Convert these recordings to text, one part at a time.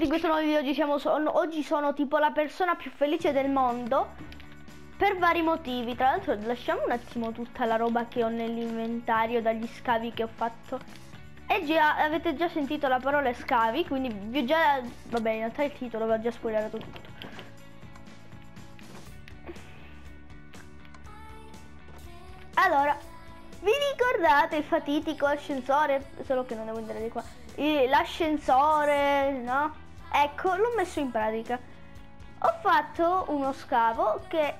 benvenuti in questo nuovo video. Oggi sono tipo la persona più felice del mondo per vari motivi. Tra l'altro lasciamo un attimo tutta la roba che ho nell'inventario dagli scavi che ho fatto. E già avete già sentito la parola scavi, quindi vi ho già... vabbè, in realtà il titolo vi ho già spoilerato tutto. Allora, vi ricordate il fatitico ascensore? Solo che non devo andare di qua. L'ascensore, no? Ecco, l'ho messo in pratica. Ho fatto uno scavo che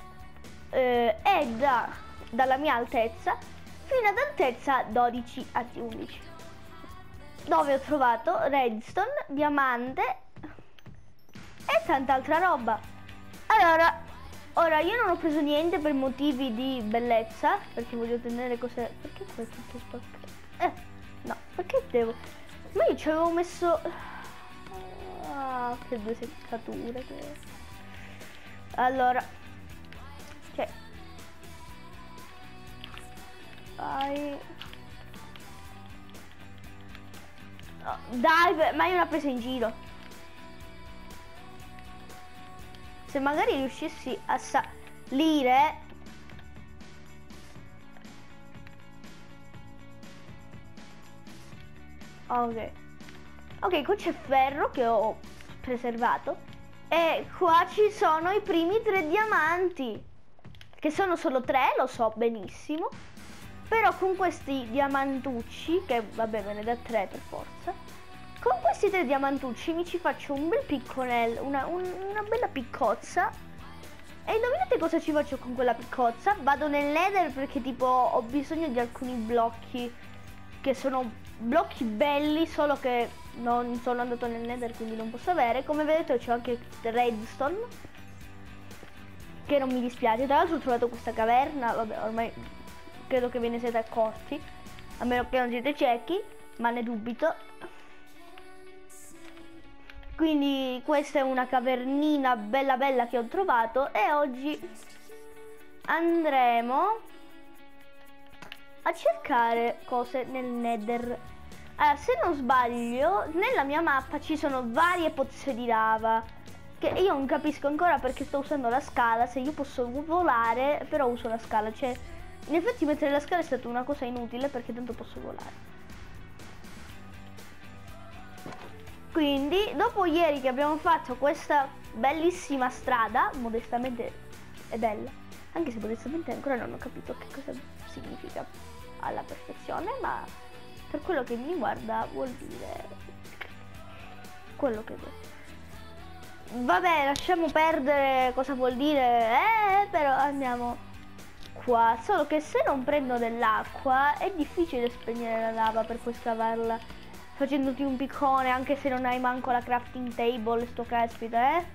è dalla mia altezza fino ad altezza 12 anzi 11, dove ho trovato redstone, diamante e tanta altra roba. Allora, ora io non ho preso niente per motivi di bellezza, perché voglio tenere cose... Perché qua è tutto spaccato? No, perché devo... Ma io ci avevo messo... Ah, che due seccature che... Allora... Ok. Vai... Oh, dai, ma io l'ho presa in giro. Se magari riuscissi a salire... Ok, qui c'è ferro che ho preservato. E qua ci sono i primi 3 diamanti. Che sono solo 3, lo so benissimo. Però con questi diamantucci, che vabbè me ne dà 3 per forza. Con questi 3 diamantucci mi ci faccio un bel picconello, una bella piccozza. E indovinate cosa ci faccio con quella piccozza? Vado nel nether perché tipo ho bisogno di alcuni blocchi che sono blocchi belli, solo che non sono andato nel nether, quindi non posso avere. Come vedete c'ho anche redstone, che non mi dispiace. Tra l'altro ho trovato questa caverna, vabbè ormai credo che ve ne siete accorti, a meno che non siete ciechi, ma ne dubito. Quindi questa è una cavernina bella bella che ho trovato e oggi andremo a cercare cose nel nether. Allora, se non sbaglio, nella mia mappa ci sono varie pozze di lava, che io non capisco ancora perché sto usando la scala, se io posso volare, però uso la scala. Cioè, in effetti mettere la scala è stata una cosa inutile perché tanto posso volare. Quindi, dopo ieri che abbiamo fatto questa bellissima strada, modestamente è bella, anche se modestamente ancora non ho capito che cosa significa alla perfezione, ma per quello che mi riguarda vuol dire quello che vuoi. Vabbè, lasciamo perdere cosa vuol dire, però andiamo qua. Solo che se non prendo dell'acqua è difficile spegnere la lava per poi scavarla facendoti un piccone, anche se non hai manco la crafting table, sto caspita,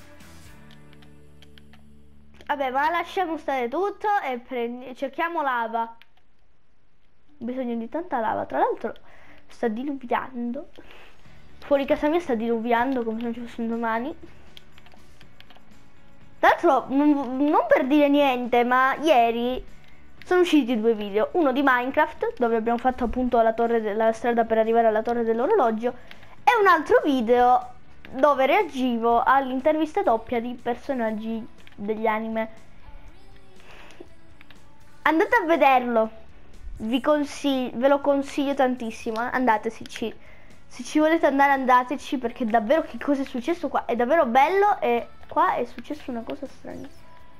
Vabbè, ma lasciamo stare tutto e cerchiamo lava. Ho bisogno di tanta lava. Tra l'altro sta diluviando. Fuori casa mia sta diluviando come se non ci fosse un domani. Tra l'altro, non per dire niente, ma ieri sono usciti 2 video. Uno di Minecraft, dove abbiamo fatto appunto la strada per arrivare alla torre dell'orologio. E un altro video dove reagivo all'intervista doppia di personaggi degli anime. Andate a vederlo, ve lo consiglio tantissimo, andateci, se ci volete andare andateci, perché davvero che cosa è successo qua è davvero bello e qua è successa una cosa stranissima.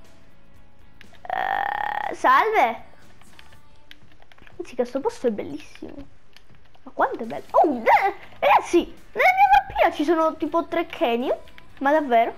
Salve, anzi, questo posto è bellissimo, ma quanto è bello. Oh, ragazzi, nella mia mappina ci sono tipo 3 canyon, ma davvero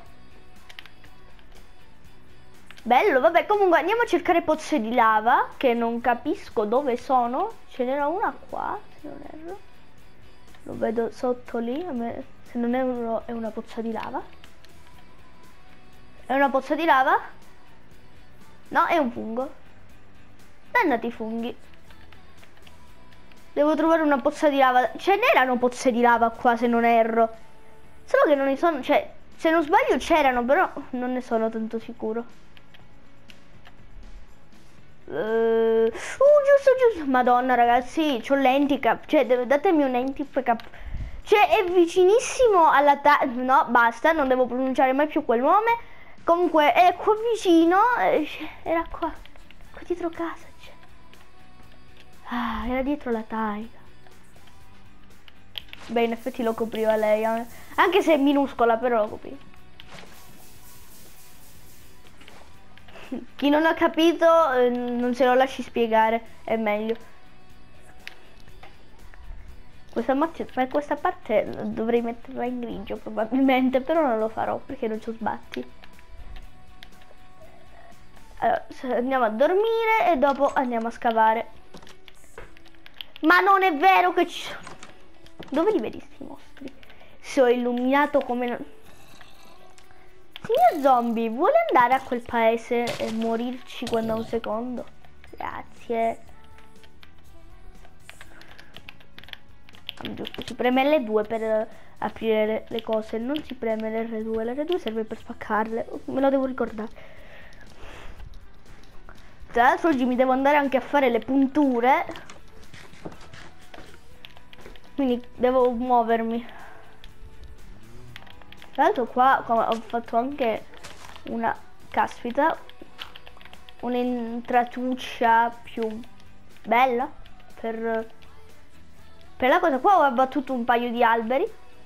bello. Vabbè, comunque andiamo a cercare pozze di lava, che non capisco dove sono. Ce n'era una qua, se non erro, lo vedo sotto lì. Se non erro è una pozza di lava. È una pozza di lava? No, è un fungo. Dannati funghi. Devo trovare una pozza di lava. Ce n'erano pozze di lava qua, se non erro, solo che non ne sono, cioè, se non sbaglio c'erano, però non ne sono tanto sicuro. Giusto. Madonna ragazzi, c'ho l'handicap. Cioè, datemi un handicap. Cioè è vicinissimo alla no, basta, non devo pronunciare mai più quel nome. Comunque è qua vicino, era qua dietro casa, cioè. Ah, era dietro la taiga. Beh, in effetti lo copriva lei, anche se è minuscola, però lo copriva. Chi non ha capito non se lo lasci spiegare, è meglio. Per questa parte dovrei metterla in grigio probabilmente, però non lo farò perché non c'ho sbatti. Allora, andiamo a dormire e dopo andiamo a scavare. Ma non è vero che ci sono... Dove li vedi sti mostri? Se ho illuminato come... Signor zombie, vuole andare a quel paese e morirci quando ha un secondo? Grazie. Giusto, si preme L2 per aprire le cose, non si preme l'R2. L'R2 serve per spaccarle, me lo devo ricordare. Tra l'altro oggi mi devo andare anche a fare le punture, quindi devo muovermi. Tra l'altro qua ho fatto anche una, caspita, un'entratuccia più bella per la cosa. Qua ho abbattuto un paio di alberi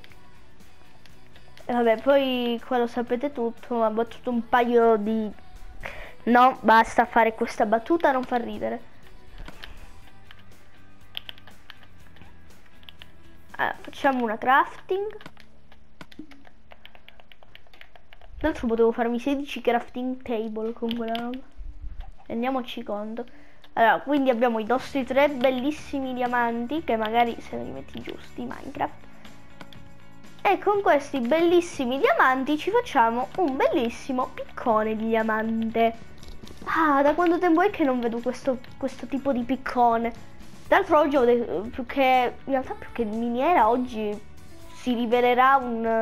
e vabbè, poi qua lo sapete tutto, ho abbattuto un paio di... No, basta fare questa battuta, non fa ridere. Allora, facciamo una crafting. Tra l'altro potevo farmi 16 crafting table con quella roba. Rendiamoci conto. Allora, quindi abbiamo i nostri 3 bellissimi diamanti, che magari se li metti giusti in Minecraft. E con questi bellissimi diamanti ci facciamo un bellissimo piccone di diamante. Ah, da quanto tempo è che non vedo questo tipo di piccone? Tra l'altro oggi in realtà più che miniera, oggi si rivelerà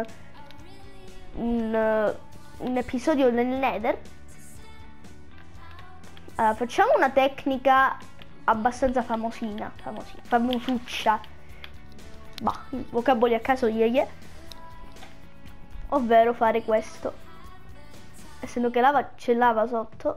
un episodio nel Nether. Allora, facciamo una tecnica abbastanza famosuccia. Bah, vocaboli a caso ovvero fare questo. Essendo che c'è lava sotto.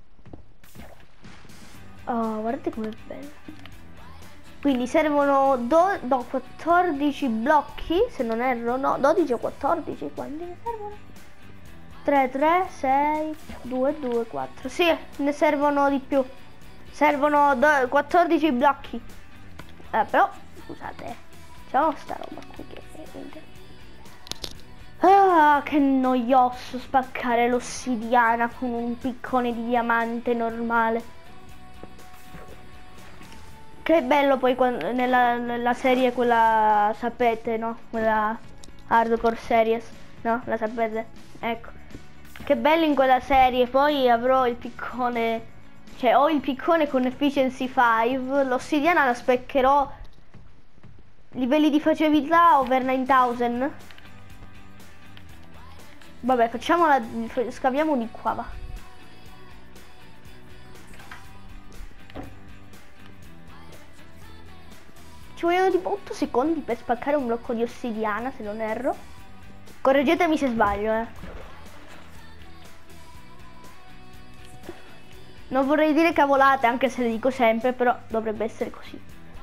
Oh, guardate com'è bello. Quindi servono 14 blocchi, se non erro, no, 12 o 14, quanti ne servono? 3, 3, 6, 2, 2, 4, sì, ne servono di più. Servono 14 blocchi. Però, scusate, facciamo sta roba qui che ah, che noioso spaccare l'ossidiana con un piccone di diamante normale. Che bello poi quando, nella serie quella, sapete, no? Quella Hardcore Series, no? La sapete? Ecco. Che bello in quella serie, poi avrò il piccone, cioè ho il piccone con Efficiency 5, l'ossidiana la speccherò livelli di facilità over 9000. Vabbè, scaviamo di qua, va. Ci vogliono tipo 8 secondi per spaccare un blocco di ossidiana, se non erro. Correggetemi se sbaglio, Non vorrei dire cavolate, anche se le dico sempre, però dovrebbe essere così.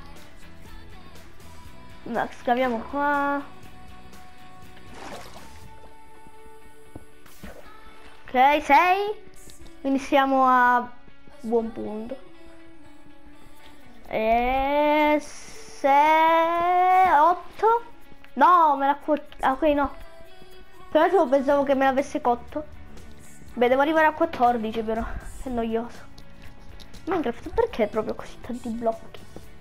No, scaviamo qua. Ok, 6. Quindi siamo a buon punto. E 6, 8. No, me l'ha ok, no. Però io pensavo che me l'avesse cotto. Beh, devo arrivare a 14 però. È noioso. Minecraft, perché proprio così tanti blocchi?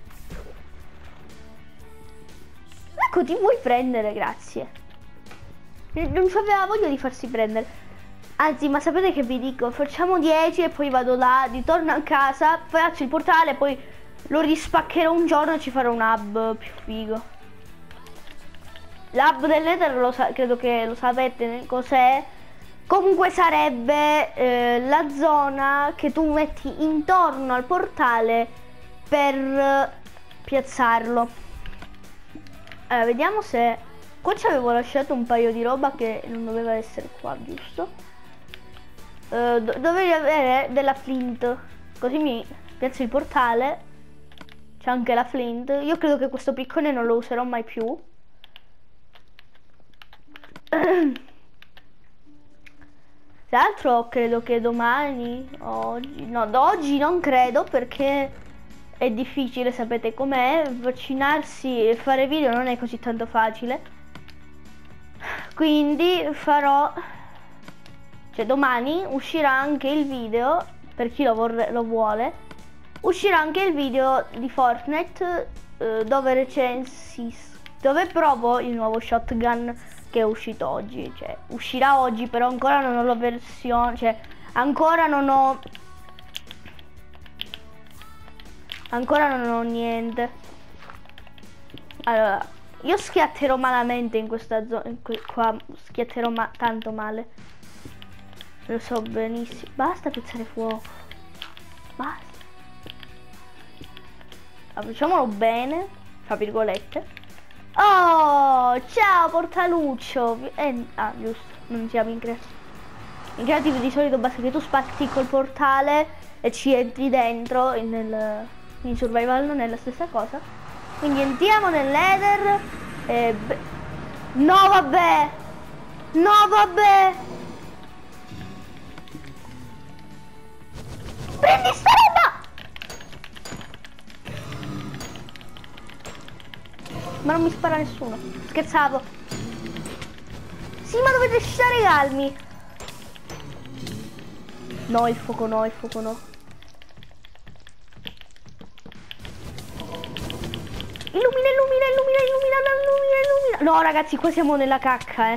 Ecco, ti vuoi prendere, grazie. Non aveva voglia di farsi prendere. Anzi, ma sapete che vi dico? Facciamo 10 e poi vado là, ritorno a casa, faccio il portale, poi lo rispaccherò un giorno e ci farò un hub più figo. L'hub del Nether credo che lo sapete cos'è. Comunque sarebbe la zona che tu metti intorno al portale per piazzarlo. Allora, vediamo se... Qua ci avevo lasciato un paio di roba che non doveva essere qua, giusto? Dovevi avere della flint, così mi piazzo il portale. C'è anche la flint. Io credo che questo piccone non lo userò mai più. Tra l'altro credo che domani, oggi, no, oggi non credo perché è difficile, sapete com'è, vaccinarsi e fare video non è così tanto facile. Quindi farò, cioè domani uscirà anche il video, per chi lo vuole, uscirà anche il video di Fortnite dove provo il nuovo shotgun che è uscito oggi, cioè uscirà oggi, però ancora non ho la versione, cioè ancora non ho niente. Allora, io schiatterò malamente in questa zona, qua schiatterò tanto male, lo so benissimo. Basta piazzare fuoco, basta. Facciamolo bene, tra virgolette. Oh, ciao portaluccio. Giusto, non siamo in creativo. In creativo di solito basta che tu spatti col portale e ci entri dentro. In survival non è la stessa cosa. Quindi entriamo nell'Ether e... No vabbè! No vabbè! Prendi sta roba! Ma non mi spara nessuno. Scherzavo. Sì, ma dovete stare calmi. No, il fuoco no, il fuoco no. Illumina. No, ragazzi, qua siamo nella cacca,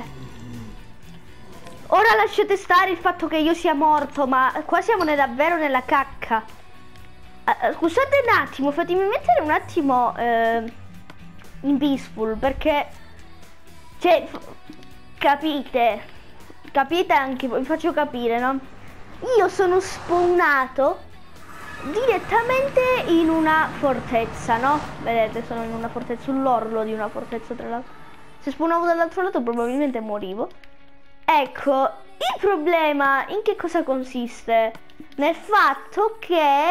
Ora lasciate stare il fatto che io sia morto, ma qua siamo davvero nella cacca. Scusate un attimo, fatemi mettere un attimo... in peaceful, perché cioè capite anche voi, vi faccio capire, no? Io sono spawnato direttamente in una fortezza, no? Vedete, sono in una fortezza, sull'orlo di una fortezza, tra l'altro. Se spawnavo dall'altro lato probabilmente morivo. Ecco, il problema in che cosa consiste? Nel fatto che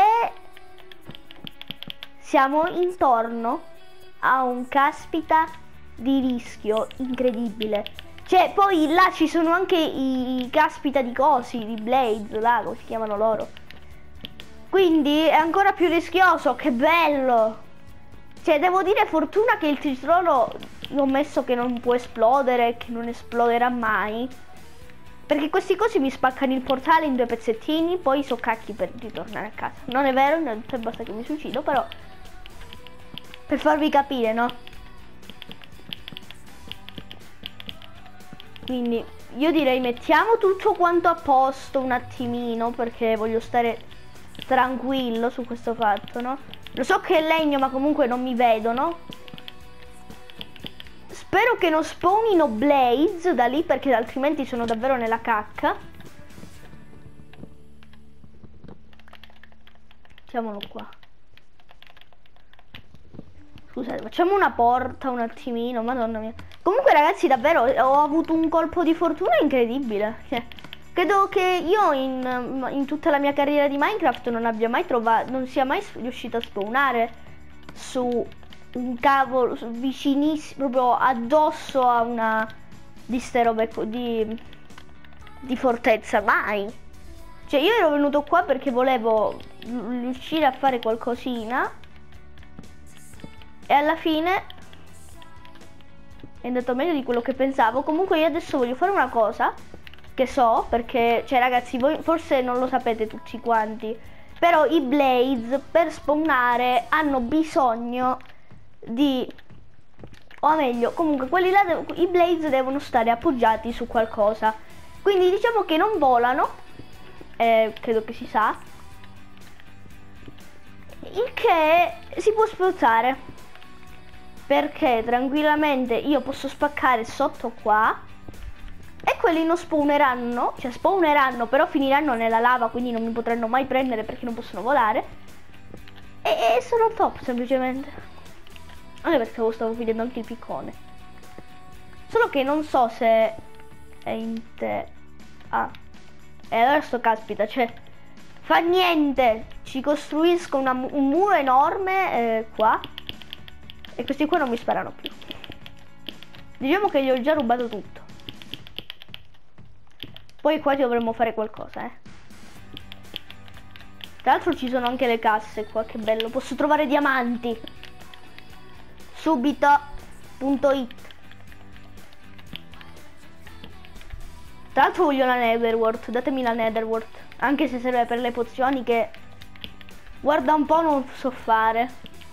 siamo intorno a un caspita di rischio incredibile. Cioè poi là ci sono anche i caspita di cosi, di blades, là come si chiamano loro. Quindi è ancora più rischioso. Che bello. Cioè devo dire fortuna che il tritrolo l'ho messo che non può esplodere, che non esploderà mai, perché questi cosi mi spaccano il portale in 2 pezzettini. Poi so cacchi per ritornare a casa. Non è vero, basta che mi suicido, però per farvi capire, no? Quindi io direi mettiamo tutto quanto a posto un attimino, perché voglio stare tranquillo su questo fatto, no? Lo so che è legno, ma comunque non mi vedono. Spero che non spawnino blades da lì, perché altrimenti sono davvero nella cacca. Mettiamolo qua. Scusate, facciamo una porta un attimino, madonna mia. Comunque ragazzi, davvero ho avuto un colpo di fortuna incredibile. Credo che io in tutta la mia carriera di Minecraft non abbia mai trovato, non sia mai riuscito a spawnare su un cavolo vicinissimo, proprio addosso a una di ste robe di fortezza, mai. Cioè io ero venuto qua perché volevo riuscire a fare qualcosina e alla fine è andato meglio di quello che pensavo. Comunque io adesso voglio fare una cosa che so, perché, cioè ragazzi, voi forse non lo sapete tutti quanti, però i blades per spawnare hanno bisogno di, o meglio, comunque quelli là, i blades devono stare appoggiati su qualcosa, quindi diciamo che non volano, credo che si sa, il che si può sfruttare, perché tranquillamente io posso spaccare sotto qua e quelli non spawneranno, cioè spawneranno però finiranno nella lava, quindi non mi potranno mai prendere perché non possono volare, e sono top semplicemente. Anche perché lo stavo vedendo anche il piccone. Solo che non so se è in te. Ah. E allora sto caspita, cioè. Fa niente. Ci costruisco un muro enorme qua. E questi qua non mi sparano più. Diciamo che gli ho già rubato tutto. Poi qua dovremmo fare qualcosa, Tra l'altro ci sono anche le casse qua, che bello. Posso trovare diamanti. Subito.it. Tra l'altro voglio la Netherwort. Datemi la Netherwort. Anche se serve per le pozioni che... Guarda un po' non so fare.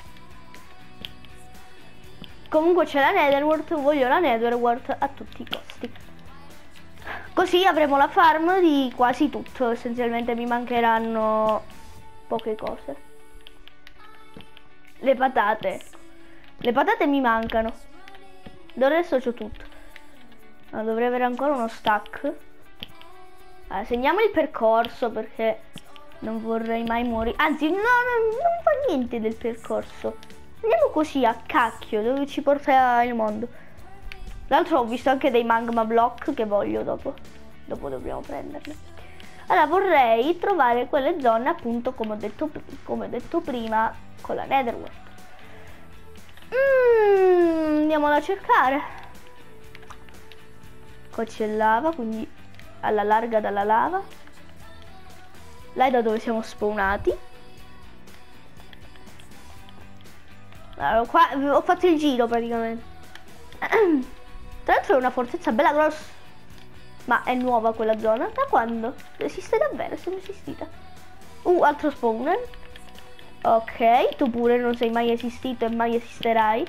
Comunque c'è la Netherwort. Voglio la Netherwort a tutti i costi. Così avremo la farm di quasi tutto. Essenzialmente mi mancheranno poche cose. Le patate. Le patate mi mancano. Del resto c'ho tutto. No, dovrei avere ancora uno stack. Allora, segniamo il percorso perché non vorrei mai morire. Anzi, no, non fa niente del percorso. Andiamo così a cacchio, dove ci porta il mondo. Tra l'altro ho visto anche dei magma block che voglio dopo. Dopo dobbiamo prenderli. Allora vorrei trovare quelle zone appunto come ho detto prima con la Netherwort. Andiamola a cercare. Qua c'è lava, quindi alla larga dalla lava. Là è da dove siamo spawnati. Allora, qua ho fatto il giro praticamente. Tra l'altro è una fortezza bella grossa. Ma è nuova quella zona? Da quando? Esiste davvero? È sempre esistita. Altro spawner. Ok, tu pure non sei mai esistito e mai esisterai.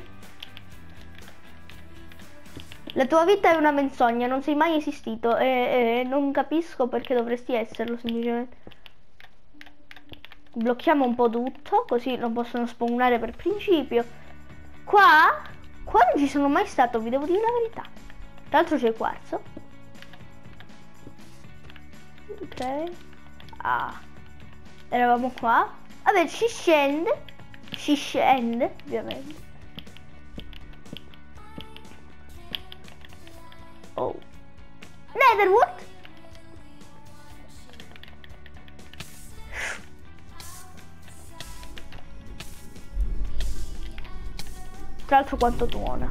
La tua vita è una menzogna, non sei mai esistito e non capisco perché dovresti esserlo semplicemente. Blocchiamo un po' tutto, così non possono spawnare per principio. Qua non ci sono mai stato, vi devo dire la verità. Tra l'altro c'è il quarzo. Ok. Eravamo qua. Vabbè, si scende ovviamente. Oh, Netherwort. Tra l'altro quanto tuona.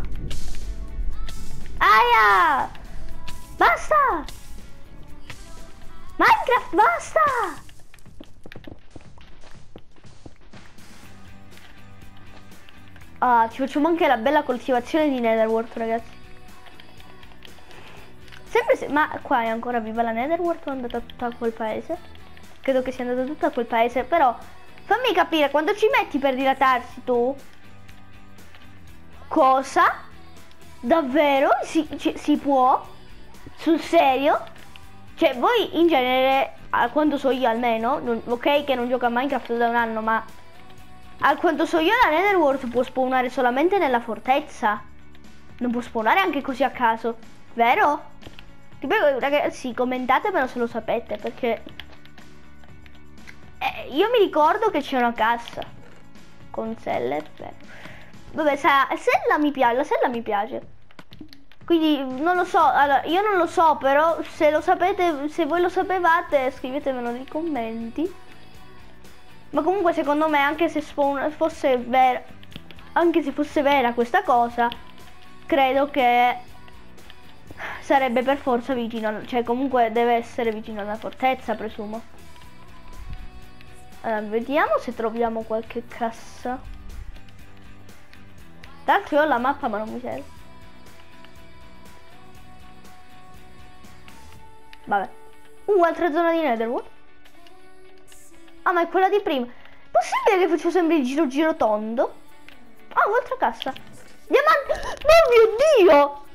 Aia! Basta! Minecraft, basta! Ci facciamo anche la bella coltivazione di Netherwort, ragazzi. Sempre se... Ma qua è ancora viva la Netherwort o è andata tutta a quel paese? Credo che sia andata tutta a quel paese, però... Fammi capire, quando ci metti per dilatarsi tu? Cosa? Davvero? Si può? Sul serio? Cioè, voi in genere, a quanto so io almeno, ok che non gioco a Minecraft da un anno, ma a quanto so io la Netherwort può spawnare solamente nella fortezza. Non può spawnare anche così a caso, vero? Ti prego, ragazzi, commentatemelo se lo sapete, perché io mi ricordo che c'è una cassa con selle, vero? Vabbè, la sella mi piace. Quindi non lo so, allora, io non lo so, però se lo sapete, se voi lo sapevate, scrivetemelo nei commenti. Ma comunque secondo me, anche se fosse vera, anche se fosse vera questa cosa, credo che sarebbe per forza vicino, cioè comunque deve essere vicino alla fortezza, presumo. Allora, vediamo se troviamo qualche cassa. Tra l'altro io ho la mappa ma non mi serve. Vabbè. Altra zona di Netherwort. Ah, ma è quella di prima. Possibile che faccio sempre il giro tondo? Un'altra cassa. Diamanti. Oh mio Dio.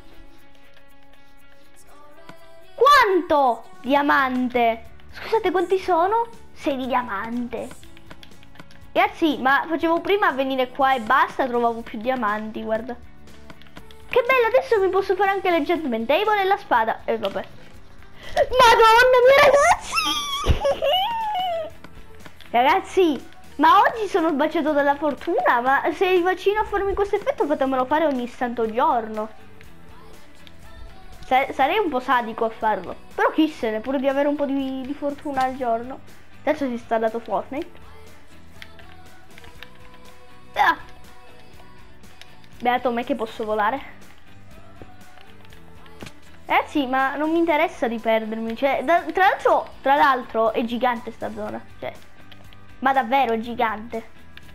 Quanto diamante? Scusate, quanti sono? 6 di diamante. Ragazzi, ma facevo prima a venire qua e basta, trovavo più diamanti, guarda. Che bello, adesso mi posso fare anche l'enchantment table e la spada. E vabbè. Madonna mia, ragazzi! Ragazzi, Ma oggi sono sbacciato dalla fortuna, ma se vaccino a farmi questo effetto fatemelo fare ogni santo giorno. Sarei un po' sadico a farlo. Però chi se ne, pure di avere un po' di fortuna al giorno. Adesso si è installato Fortnite. Ah. Beato me che posso volare. Sì, ma non mi interessa di perdermi. Cioè, tra l'altro è gigante sta zona. Cioè, ma davvero è gigante.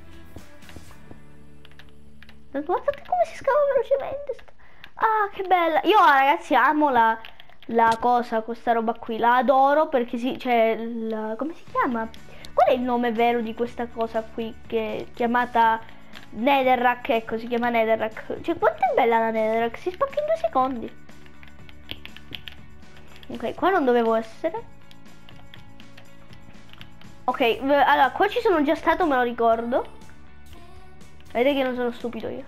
Guardate come si scava velocemente. Ah, che bella. Io ragazzi amo la cosa, questa roba qui. La adoro perché cioè, come si chiama? Qual è il nome vero di questa cosa qui che è chiamata Netherrack? Ecco, si chiama Netherrack. Cioè, quanto è bella la Netherrack? Si spacca in 2 secondi. Ok, qua non dovevo essere. Ok, allora, qua ci sono già stato, me lo ricordo. Vedete che non sono stupido io.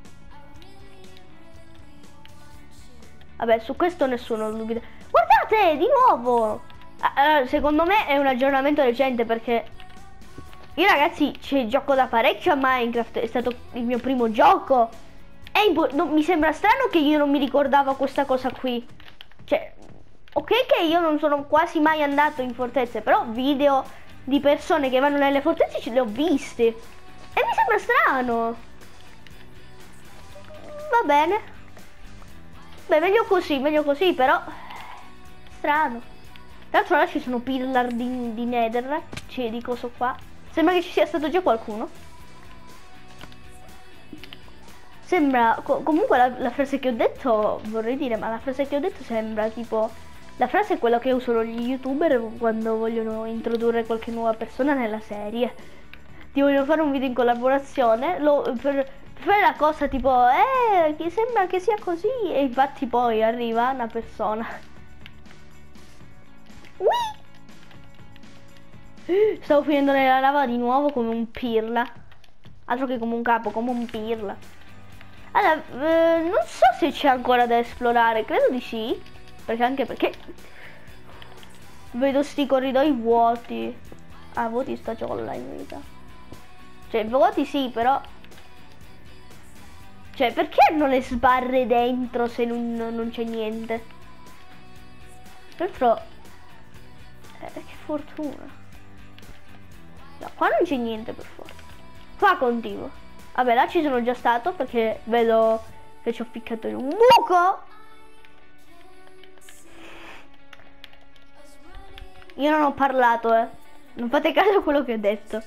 Vabbè, su questo nessuno dubita. Guardate, di nuovo! Secondo me è un aggiornamento recente perché io ragazzi gioco da parecchio a Minecraft, è stato il mio primo gioco. E mi sembra strano che io non mi ricordavo questa cosa qui. Cioè, ok che io non sono quasi mai andato in fortezze, però video di persone che vanno nelle fortezze ce le ho viste. E mi sembra strano. Va bene. Beh, meglio così, però strano. Tra l'altro ora ci sono pillar di Nether, cioè di coso qua. Sembra che ci sia stato già qualcuno. Sembra, comunque la frase che ho detto, vorrei dire, ma la frase che ho detto sembra tipo, la frase è quella che usano gli youtuber quando vogliono introdurre qualche nuova persona nella serie. Ti vogliono fare un video in collaborazione, per fare la cosa tipo, che sembra che sia così, e infatti poi arriva una persona. Stavo finendo nella lava di nuovo come un pirla. Altro che come un capo, come un pirla. Allora, non so se c'è ancora da esplorare, credo di sì. Anche perché vedo sti corridoi vuoti. Ah, vuoti sta ciolla in verità. Cioè, vuoti sì, però cioè, perché non le sbarre dentro se non c'è niente? Dentro che fortuna. No, qua non c'è niente per forza. Qua continuo. Vabbè, là ci sono già stato perché vedo che ci ho ficcato in un buco. Io non ho parlato, non fate caso a quello che ho detto.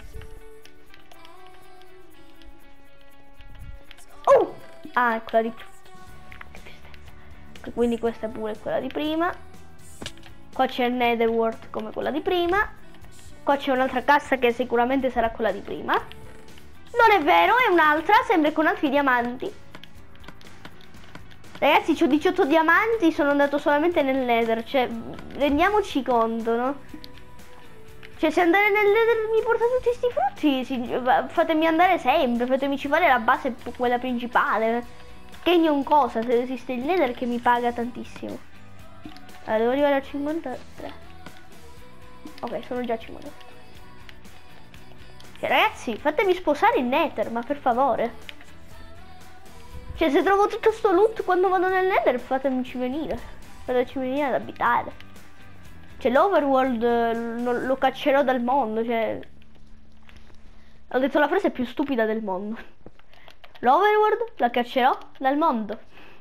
Ah, è quella di prima. Quindi questa è pure quella di prima. Qua c'è il Netherworld come quella di prima. Qua c'è un'altra cassa che sicuramente sarà quella di prima. Non è vero, è un'altra, sempre con altri diamanti. Ragazzi, c'ho 18 diamanti, sono andato solamente nel Nether. Cioè, rendiamoci conto, no? Cioè, se andare nel Nether mi porta tutti sti frutti, fatemi andare sempre, fatemici fare la base, quella principale. Che non cosa, se esiste il Nether che mi paga tantissimo. Allora, devo arrivare a 53. Ok, sono già a 53. Cioè, ragazzi, fatemi sposare il Nether, ma per favore. Cioè, se trovo tutto sto loot quando vado nel Nether, fatemici venire. Fateci venire ad abitare. Cioè, l'overworld lo caccerò dal mondo, cioè. Ho detto la frase più stupida del mondo. L'overworld la caccerò dal mondo.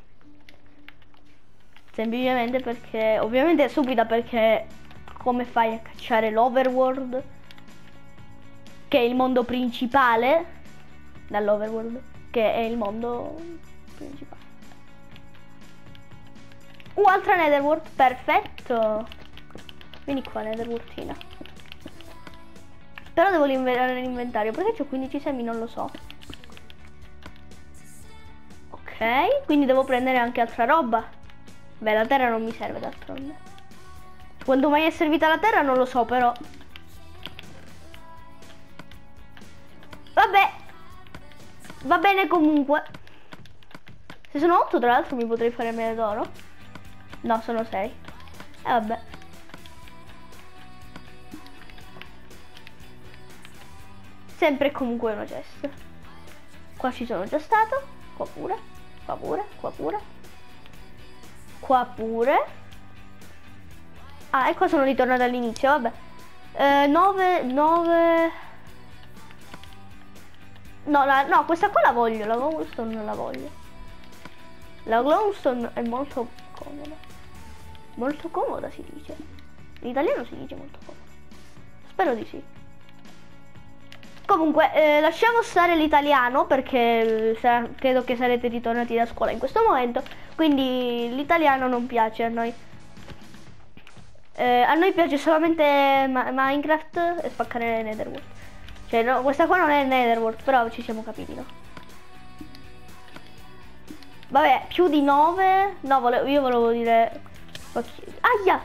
Semplicemente perché, ovviamente è stupida perché come fai a cacciare l'overworld, che è il mondo principale, dall'overworld, che è il mondo principale. Altra netherworld, perfetto. Vieni qua, netherworldina. Però devo liberare l'inventario, perché c'ho 15 semi, non lo so. Ok, quindi devo prendere anche altra roba. Beh, la terra non mi serve d'altronde. Quando mai è servita la terra non lo so, però. Vabbè. Va bene comunque. Se sono 8 tra l'altro mi potrei fare mele d'oro. No, sono 6. sempre e comunque una chest. Qua ci sono già stato. Qua pure. Qua pure. Qua pure. Qua pure. Ah, e qua sono ritornata all'inizio, vabbè. 9. No, questa qua la voglio. La glowstone non la voglio. La glowstone è molto comoda. Molto comoda si dice. In italiano si dice molto comoda. Spero di sì. Comunque, lasciamo stare l'italiano perché credo che sarete ritornati da scuola in questo momento. Quindi l'italiano non piace a noi. A noi piace solamente Minecraft e spaccare Netherworld. Cioè, no, questa qua non è Netherworld, però ci siamo capiti, no? Vabbè, più di 9. No, io volevo dire... Aia!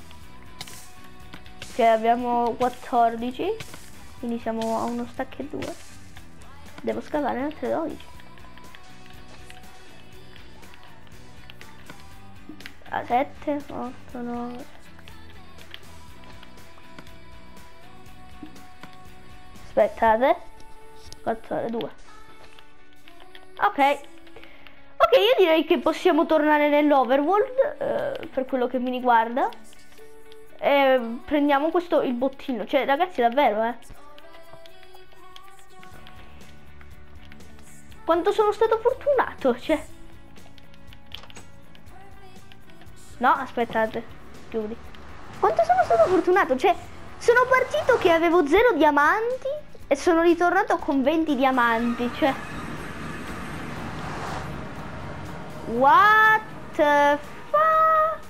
Cioè, abbiamo 14. Quindi siamo a uno stack e 2. Devo scavare altre 12. A 7, 8, 9. Aspettate. 4, 2. Ok, io direi che possiamo tornare nell'overworld, per quello che mi riguarda. E prendiamo il bottino. Cioè, ragazzi, davvero, quanto sono stato fortunato, cioè. No, aspettate. Chiudi. Quanto sono stato fortunato, cioè. Sono partito che avevo 0 diamanti e sono ritornato con 20 diamanti, cioè. What the fuck?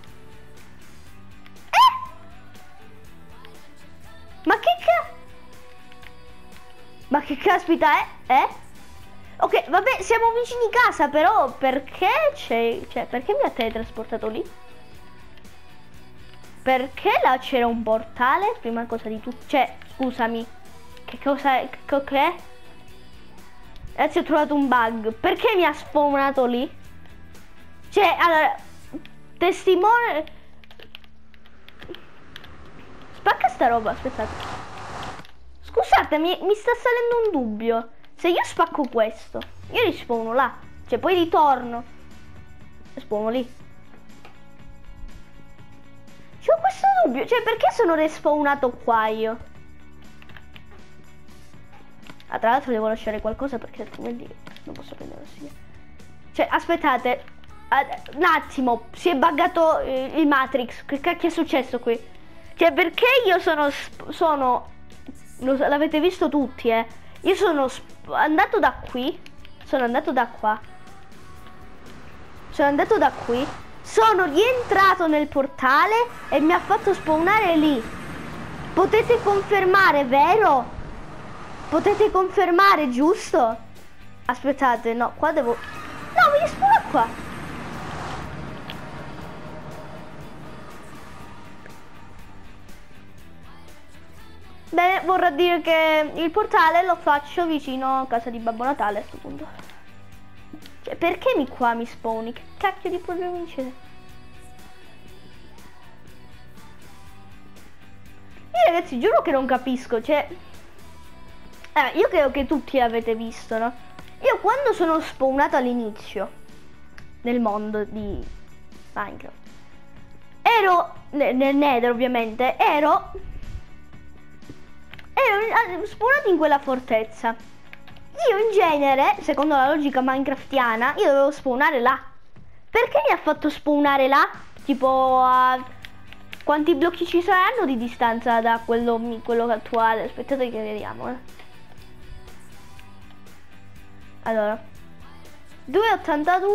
Ma che caspita è? Ok, vabbè, siamo vicini casa, però perché perché mi ha teletrasportato lì? Perché là c'era un portale? Prima cosa di tutto. Cioè, scusami. Che cosa è? Che è? Adesso ho trovato un bug. Perché mi ha spawnato lì? Cioè, allora, testimone. Spacca sta roba, aspettate. Scusate, mi sta salendo un dubbio. Se io spacco questo, io rispawno là. Cioè, poi ritorno e spawno lì. C'ho questo dubbio, cioè perché sono respawnato qua io? Ah, tra l'altro devo lasciare qualcosa perché altrimenti non posso prendere ossigeno. Cioè, aspettate, un attimo, si è buggato il Matrix, che cacchio è successo qui? Cioè, perché io l'avete visto tutti, io sono andato da qui, sono andato da qua, sono andato da qui, sono rientrato nel portale e mi ha fatto spawnare lì. Potete confermare, vero? Potete confermare, giusto? Aspettate, no, qua devo... No, mi spawna qua. Bene, vorrà dire che il portale lo faccio vicino a casa di Babbo Natale a questo punto. Cioè, perché qua mi spawni? Che cacchio di problemi c'è? Io ragazzi, giuro che non capisco, cioè... io credo che tutti l'avete visto, no? Io quando sono spawnato all'inizio nel mondo di Minecraft, ero nel Nether ovviamente, ero spawnato in quella fortezza. Io in genere, secondo la logica minecraftiana, io dovevo spawnare là. Perché mi ha fatto spawnare là? Tipo a... quanti blocchi ci saranno di distanza da quello attuale? Aspettate che vediamo, Allora 2,82.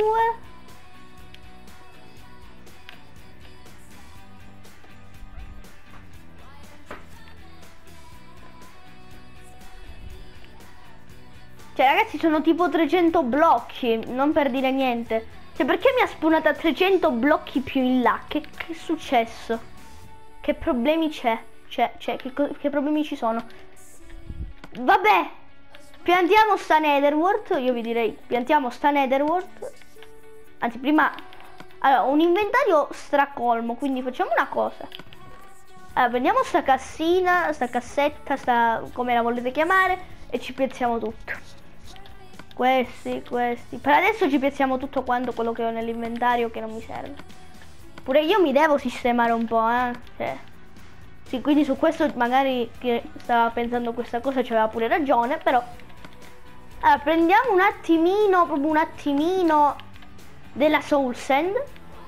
Cioè ragazzi, sono tipo 300 blocchi, non per dire niente. Cioè, perché mi ha spawnato a 300 blocchi più in là? Che è successo? Che problemi c'è? Che problemi ci sono? Vabbè, piantiamo sta Netherworld. Io vi direi, piantiamo sta Netherworld. Anzi, prima... Allora, un inventario stracolmo, quindi facciamo una cosa. Allora, prendiamo sta cassina, sta cassetta, sta come la volete chiamare, e ci piazziamo tutto. Questi. Per adesso ci piazziamo tutto quanto quello che ho nell'inventario che non mi serve. Pure io mi devo sistemare un po', cioè. Sì, quindi su questo magari chi stava pensando questa cosa c'aveva pure ragione, però. Allora, prendiamo un attimino, proprio un attimino della Soul Sand.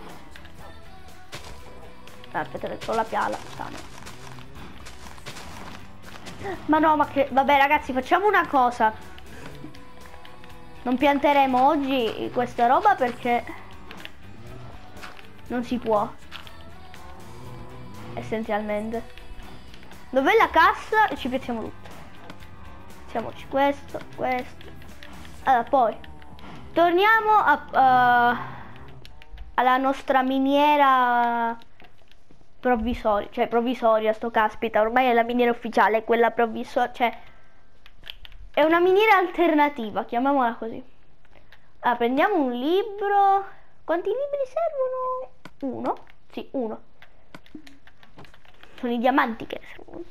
Aspetta, ho la piala. Ma no, ma che... Vabbè ragazzi, facciamo una cosa. Non pianteremo oggi questa roba perché non si può. Essenzialmente. Dov'è la cassa? E ci piazziamo tutto. Mettiamoci questo. Allora, poi torniamo alla nostra miniera provvisoria. Cioè provvisoria, sto caspita. Ormai è la miniera ufficiale, quella provvisoria. Cioè è una miniera alternativa, chiamiamola così. Allora, prendiamo un libro. Quanti libri servono? Uno? Sì, uno. Sono i diamanti che servono.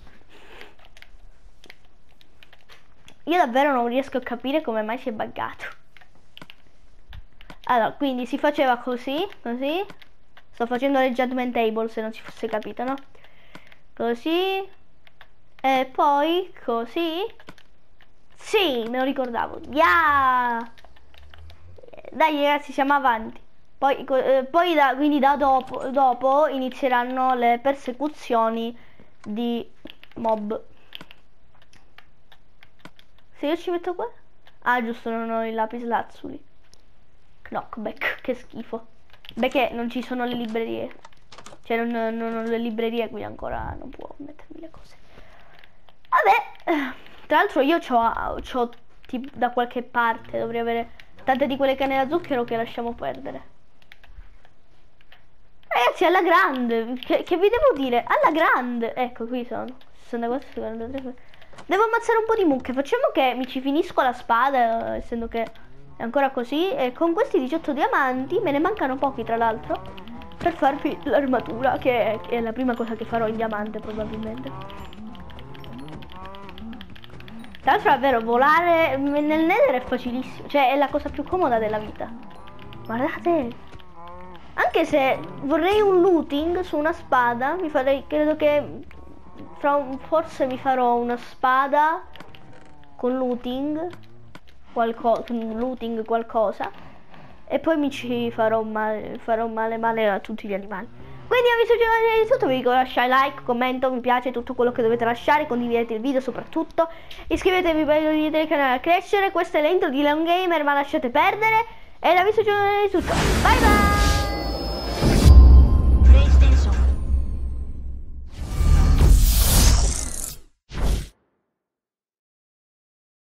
Io davvero non riesco a capire come mai si è buggato. Allora, quindi si faceva così. Sto facendo le judgment table se non si fosse capito, no? Così. E poi così. Sì, me lo ricordavo. Yeah! Dai ragazzi, siamo avanti. Quindi da dopo inizieranno le persecuzioni di mob. Se io ci metto qua? Ah, giusto, non ho il lapis lazzuli. Knockback, che schifo. Beh, che non ci sono le librerie. Cioè non ho le librerie, quindi ancora non può mettermi le cose. Vabbè. Tra l'altro io c'ho da qualche parte, dovrei avere tante di quelle canne da zucchero che lasciamo perdere. Ragazzi, alla grande, che vi devo dire? Alla grande. Ecco, qui sono 64, 43. Devo ammazzare un po' di mucche. Facciamo che mi ci finisco la spada, essendo che è ancora così. E con questi 18 diamanti, me ne mancano pochi tra l'altro, per farvi l'armatura, che è la prima cosa che farò in diamante probabilmente. Tra l'altro è vero, volare nel Nether è facilissimo. Cioè è la cosa più comoda della vita. Guardate. Anche se vorrei un looting su una spada, credo che forse mi farò una spada con looting qualcosa, e poi mi ci farò male a tutti gli animali. Quindi vi suggerirei di tutto, vi dico lasciare like, commento, mi piace, tutto quello che dovete lasciare, condividete il video soprattutto, iscrivetevi per aiutare il canale a crescere. Questo è l'intro di Leon Gamer, ma lasciate perdere, e da vi suggerirei di tutto. Bye bye!